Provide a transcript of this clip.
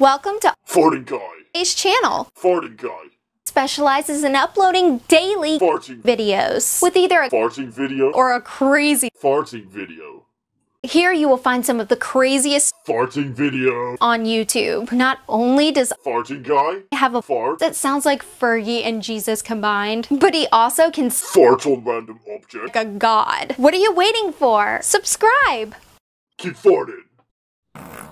Welcome to Farting Guy. Ace channel. Farting Guy. Specializes in uploading daily Farting videos with either a farting video or a crazy. farting video. Here you will find some of the craziest Farting video. on YouTube. Not only does Farting Guy he have a fart. that sounds like Fergie and Jesus combined, but he also can Fart on random object. like a god. What are you waiting for? Subscribe! Keep farting.